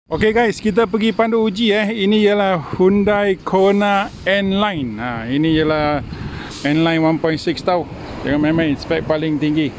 Okay guys, kita pergi pandu uji Ini ialah Hyundai Kona N-Line. Ini ialah N-Line 1.6 tau. Jangan main-main, spek paling tinggi.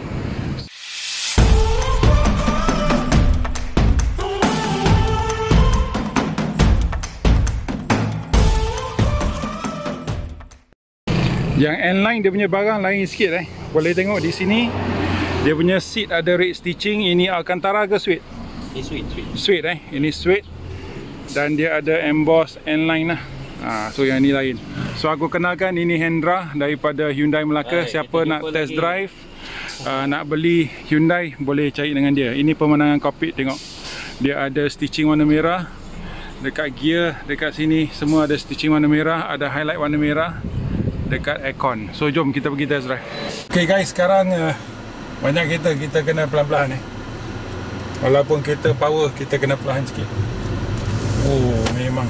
Yang N-Line dia punya barang lain sikit Boleh tengok di sini. Dia punya seat ada red stitching. Ini Alcantara ke suede? Ini suede. Suede Ini suede. Dan dia ada emboss N-Line lah. So yang ni lain. So aku kenalkan, ini Hendra daripada Hyundai Melaka. Siapa nak test drive, nak beli Hyundai, boleh cari dengan dia. Ini pemandangan kokpit, tengok. Dia ada stitching warna merah. Dekat gear, dekat sini semua ada stitching warna merah. Ada highlight warna merah dekat aircon. So jom kita pergi test drive. Okay guys, sekarang banyak kita kena pelan-pelan Walaupun kita power, kita kena perlahan sikit. Oh, memang.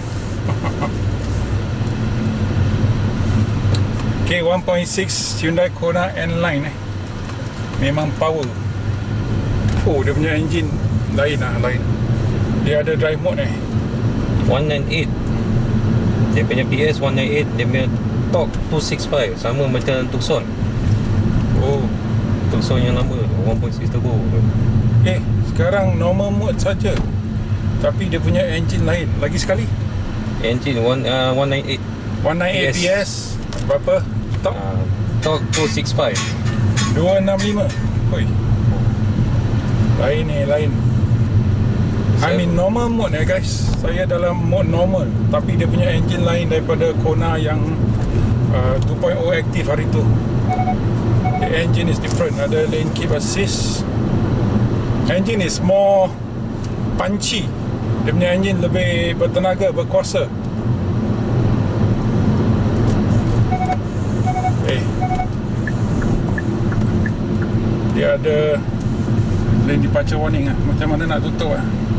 Okay, 1.6 Hyundai Kona N-Line memang power. Oh, dia punya engine lain lain. Dia ada drive mode 198. Dia punya PS 198, dia punya torque 265, sama macam Tucson. Oh, Tucson yang lama, 1.6 turbo. Okay, sekarang normal mode saja. Tapi dia punya engine lain. Lagi sekali. Engine 198. 198 PS. Berapa? Torque 265. 265. Oi. Lain lain. I mean normal mode guys. Saya dalam mode normal. Tapi dia punya engine lain daripada Kona yang 2.0 aktif hari tu. The engine is different. Ada lane keep assist. Engine is more punchy. Dia punya engine lebih bertenaga, berkuasa. Dia ada lane departure warning macam mana nak tutup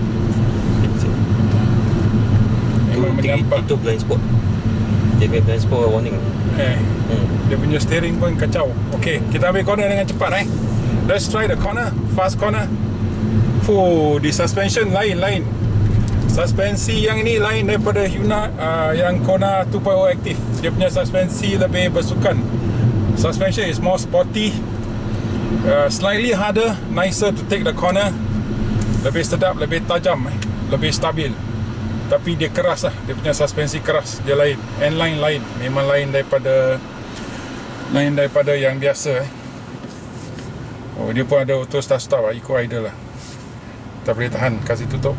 Memang menyampak. Itu blind spot. Dia punya blind spot warning. Dia punya steering pun kacau. Okay, kita ambil corner dengan cepat Let's try the corner. Fast corner. Di suspension lain. Suspensi yang ini lain daripada Hyundai yang Kona 2.0 aktif. Dia punya suspensi lebih bersukan. Suspension is more sporty, slightly harder, nicer to take the corner. Lebih sedap, lebih tajam, lebih stabil. Tapi dia keras dia punya suspensi keras. Dia lain. N-Line lain. Memang lain daripada yang biasa Oh, dia pun ada auto start eco idle lah. Tak boleh tahan, kasih tutup.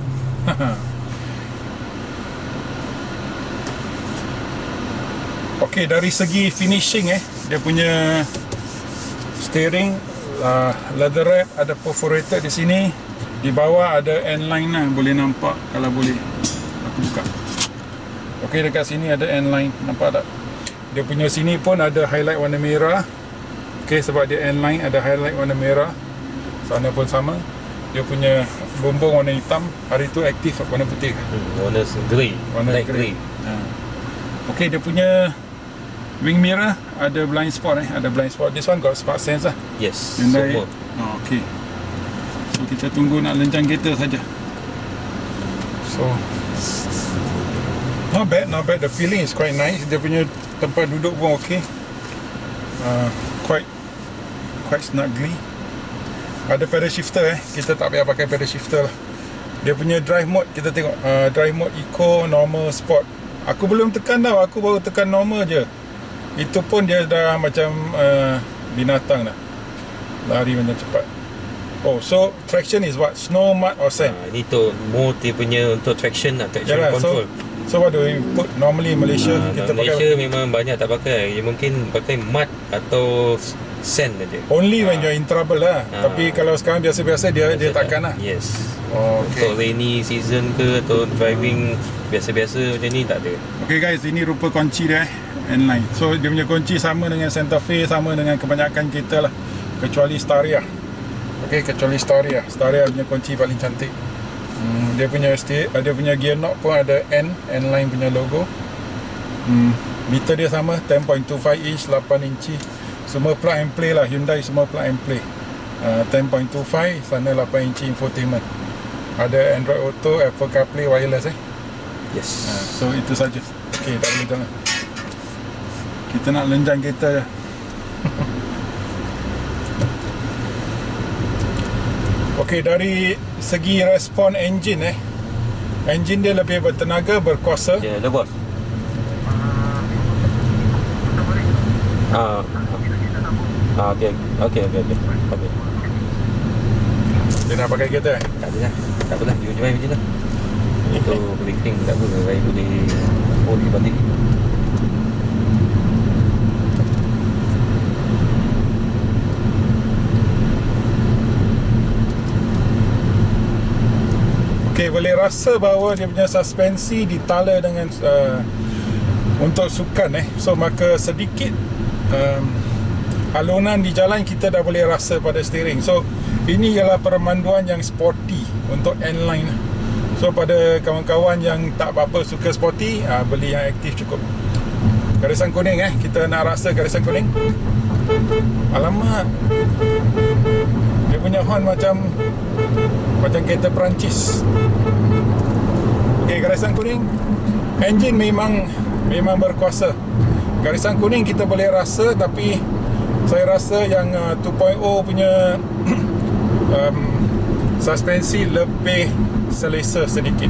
Okay, dari segi finishing dia punya steering leather wrap, ada perforated di sini. Di bawah ada N-Line boleh nampak kalau boleh. Aku buka. Okay, dekat sini ada N-Line, nampak tak? Dia punya sini pun ada highlight warna merah. Okay, sebab dia N-Line ada highlight warna merah. Sana pun sama. Dia punya bumbung warna hitam. Hari tu aktif warna putih. Warna grey. Light grey. Okay, dia punya wing mirror ada blind spot ada blind spot. This one got spark sense Yes, semua. Okay. So kita tunggu nak lencang kereta saja. So not bad. The feeling is quite nice. Dia punya tempat duduk pun okay. Quite snugly. Ada pedal shifter kita tak payah pakai pedal shifter lah. Dia punya drive mode, kita tengok drive mode eco, normal, sport. Aku belum tekan tau, aku baru tekan normal je. Itu pun dia dah macam binatang dah. Lari macam cepat. Oh, so traction is what? Snow, mud or sand? Ini tu mode dia punya untuk traction traction control. So what do we put normally in Malaysia? Kita Malaysia pakai memang banyak tak pakai. Ya, mungkin pakai mud atau sand aja. only when you're in trouble lah. Tapi kalau sekarang biasa-biasa dia takkan lah. Yes. Okay. Untuk rainy season ke atau driving biasa-biasa macam ni tak ada. Okay guys, ini rupa kunci dia N-Line. So dia punya kunci sama dengan Santa Fe, sama dengan kebanyakan kita lah, kecuali Staria. Okay, kecuali Staria. Staria punya kunci paling cantik. Dia punya gear knob pun ada N-Line punya logo. Meter dia sama, 10.25 inch, 8 inci. Semua plug and play lah. Hyundai semua plug and play. 10.25, sana 8 inci infotainment. Ada Android Auto, Apple CarPlay, wireless Yes. So itu saja. Okey, tak boleh jalan. Kita nak lenjang kereta je. Okey, dari segi respon enjin enjin dia lebih bertenaga, berkuasa. Ya, dah bos. Okey. Dia nak pakai kereta Tak ada lah. Tak apalah, jom macam lah. Itu penting tak apa, saya boleh balik. Okey, boleh rasa bahawa dia punya suspensi ditala dengan untuk sukan So maka sedikit alunan di jalan kita dah boleh rasa pada steering. So ini ialah pemanduan yang sporty untuk N-Line. So pada kawan-kawan yang tak apa-apa suka sporty, beli yang aktif cukup. Garisan kuning kita nak rasa garisan kuning. Alamak, dia punya horn macam kereta Perancis. Okey, garisan kuning, enjin memang berkuasa. Garisan kuning kita boleh rasa, tapi saya rasa yang 2.0 punya suspensi lebih selesa sedikit.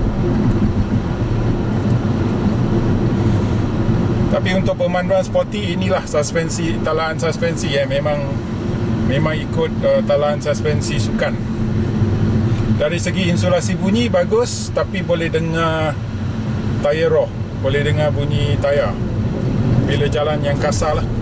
Tapi untuk pemanduan sporty, inilah suspensi, talaan suspensi memang ikut talaan suspensi sukan. Dari segi insulasi bunyi bagus, tapi boleh dengar tayar roh, boleh dengar bunyi tayar bila jalan yang kasar lah.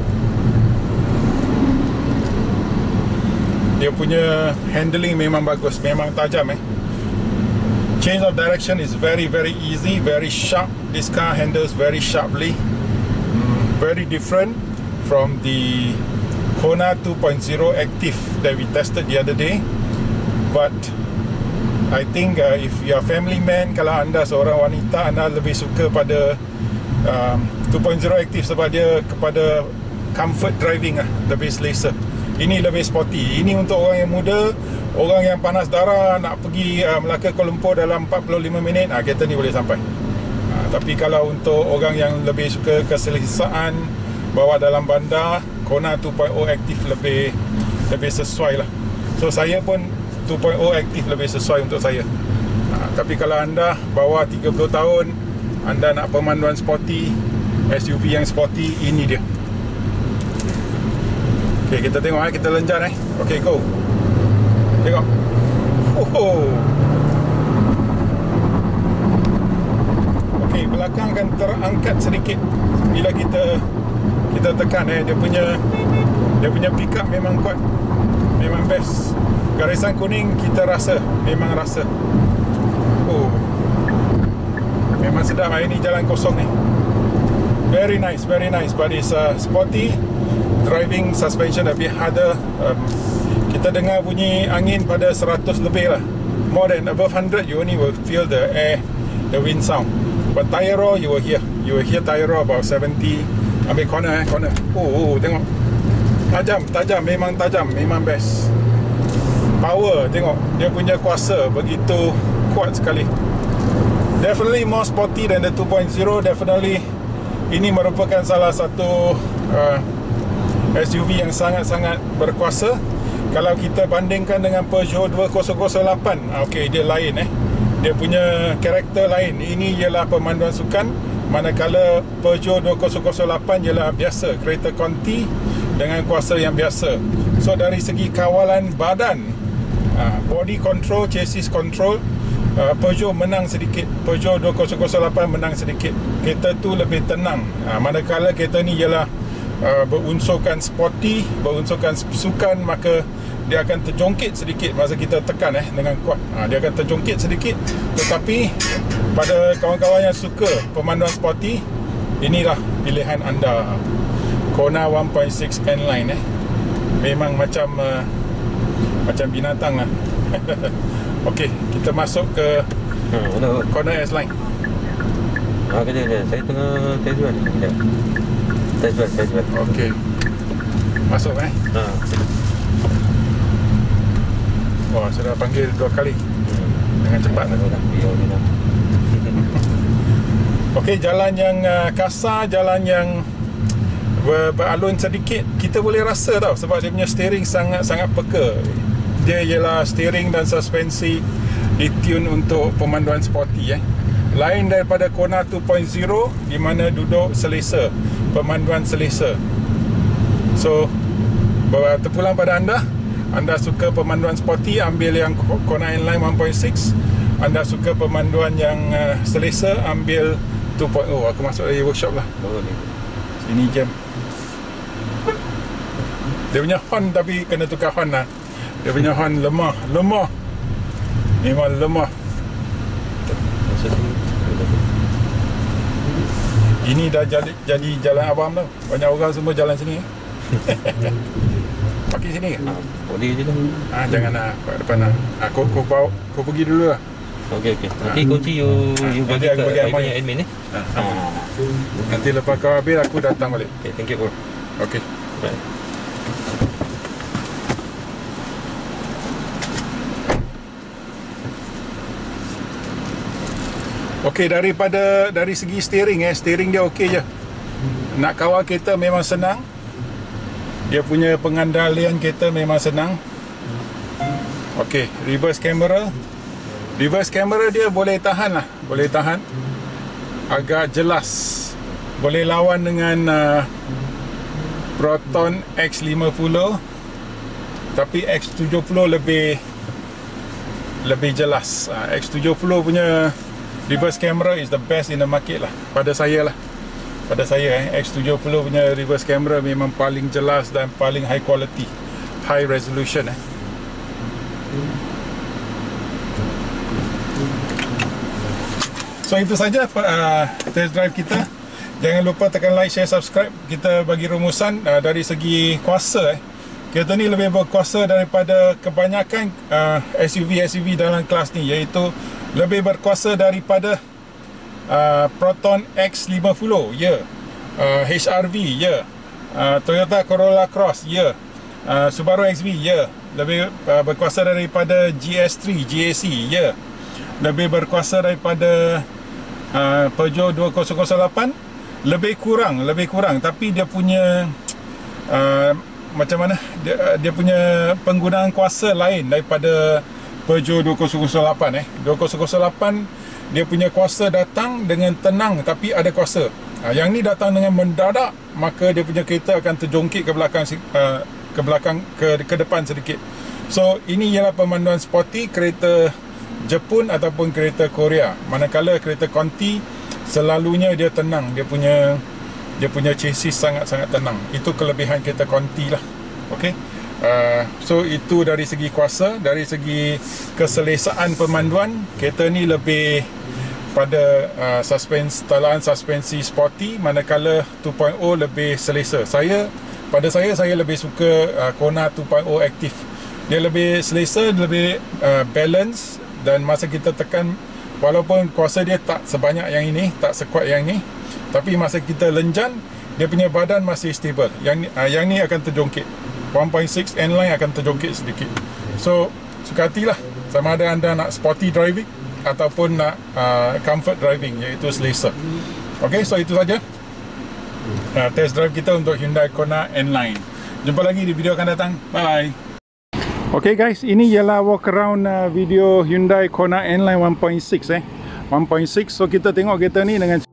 Dia punya handling memang bagus, memang tajam Change of direction is very easy, very sharp. This car handles very sharply. Very different from the Kona 2.0 Active that we tested the other day. But I think if you are family man, kalau anda seorang wanita, anda lebih suka pada 2.0 Active sebab dia kepada comfort driving lebih selesa. Ini lebih sporty. Ini untuk orang yang muda, orang yang panas darah, nak pergi Melaka Kuala Lumpur dalam 45 minit, kereta ni boleh sampai. Tapi kalau untuk orang yang lebih suka keselesaan bawa dalam bandar, Kona 2.0 Active lebih sesuai lah. So saya pun 2.0 Active lebih sesuai untuk saya. Tapi kalau anda bawah 30 tahun, anda nak pemanduan sporty, SUV yang sporty, ini dia. Okay, kita tengok kita lenjan Okay, go. Tengok. Okay, belakang akan terangkat sedikit bila kita tekan dia punya pick up memang kuat. Memang best. Garisan kuning kita memang rasa. Memang sedap ini jalan kosong ni. Very nice, but it's sporty. Driving suspension lebih ada. Kita dengar bunyi angin pada 100 lebih lah. More than above 100, you only will feel the air, the wind sound. But tire roar, you will hear tire roar about 70. Ambil corner corner. Tengok. Tajam, memang best. Power, tengok. Dia punya kuasa begitu kuat sekali. Definitely more sporty than the 2.0. Definitely ini merupakan salah satu SUV yang sangat-sangat berkuasa. Kalau kita bandingkan dengan Peugeot 2008, okey, dia lain dia punya karakter lain. Ini ialah pemanduan sukan, manakala Peugeot 2008 ialah biasa, kereta konti dengan kuasa yang biasa. So dari segi kawalan badan, body control, chassis control, Peugeot menang sedikit. Peugeot 2008 menang sedikit. Kereta tu lebih tenang. Manakala kereta ni ialah berunsurkan sporty, berunsurkan sukan, maka dia akan terjongkit sedikit masa kita tekan dengan kuat. Dia akan terjongkit sedikit. Tetapi pada kawan-kawan yang suka pemanduan sporty, inilah pilihan anda. Kona 1.6 N-Line memang macam binatang lah. Okey, kita masuk ke Kona S-Line. Kejap, saya tengah test drive ni. Test drive. Okey. Masuk Wah, sudah panggil 2 kali. Jangan cepat. Okey, jalan yang kasar, jalan yang beralun sedikit, kita boleh rasa tau, sebab dia punya steering sangat peka. Dia ialah steering dan suspensi ditune untuk pemanduan sporty lain daripada Kona 2.0 di mana duduk selesa, pemanduan selesa. So terpulang pada anda suka pemanduan sporty, ambil yang Kona N-Line 1.6. Anda suka pemanduan yang selesa, ambil 2.0. Aku masuk dari workshop lah. Sini jam. Dia punya horn tapi kena tukar horn lah. Dia punya horn lemah. Memang lemah. Ini dah jadi jalan awam tau. Banyak orang semua jalan sini. Pakai sini ke? Boleh je lah. Jangan nak kat depan lah. Kau pergi dulu lah. Okey. Nanti kunci you bagi ke punya admin Nanti lepas kau habis aku datang balik. Okay, thank you bro. Okey. Bye. Okey, dari segi steering steering dia okey je. Nak kawal kereta memang senang. Dia punya pengendalian kereta memang senang. Okey, reverse camera dia boleh tahan lah, boleh tahan. Agak jelas. Boleh lawan dengan Proton X50, tapi X70 lebih jelas. X70 punya reverse camera is the best in the market lah, pada saya X70 punya reverse camera memang paling jelas dan paling high quality, high resolution So itu saja test drive kita. Jangan lupa tekan like, share, subscribe. Kita bagi rumusan dari segi kuasa kereta ni lebih berkuasa daripada kebanyakan SUV dalam kelas ni, iaitu lebih berkuasa daripada Proton X50 HRV Toyota Corolla Cross Subaru XV lebih berkuasa daripada GS3 GAC lebih berkuasa daripada Peugeot 2008. Lebih kurang tapi dia punya macam mana dia punya penggunaan kuasa lain daripada Peugeot 2008 2008 dia punya kuasa datang dengan tenang tapi ada kuasa. Yang ni datang dengan mendadak, maka dia punya kereta akan terjongkit ke belakang ke depan sedikit. So ini ialah pemanduan sporty kereta Jepun ataupun kereta Korea. Manakala kereta Conti selalunya dia tenang, dia punya chassis sangat-sangat tenang. Itu kelebihan kereta Conti lah. Okey. So itu dari segi kuasa, dari segi keselesaan pemanduan, kereta ni lebih pada suspensi sporty, manakala 2.0 lebih selesa. Pada saya lebih suka Kona 2.0 Active. Dia lebih selesa, lebih balance, dan masa kita tekan, walaupun kuasa dia tak sebanyak yang ini, tak sekuat yang ni, tapi masa kita lenjan, dia punya badan masih stable. Yang ni akan terjongkit. 1.6 N-Line akan terjongkit sedikit. So suka hatilah, sama ada anda nak sporty driving ataupun nak comfort driving, iaitu selesa. Ok, so itu saja test drive kita untuk Hyundai Kona N-Line. Jumpa lagi di video akan datang. Bye. Ok guys, ini ialah walk around video Hyundai Kona N-Line 1.6 1.6. So kita tengok kereta ni dengan